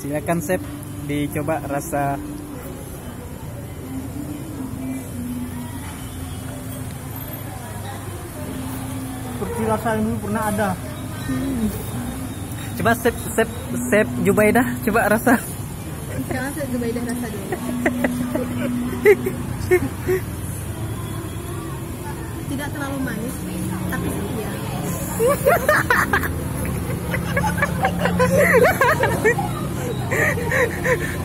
Silakan Chef dicoba rasa. Seperti rasa yang dulu pernah ada. Coba Chef Jubaidah coba rasa. Sekarang saya Jubaidah rasa dulu. Tidak terlalu manis, tapi setia.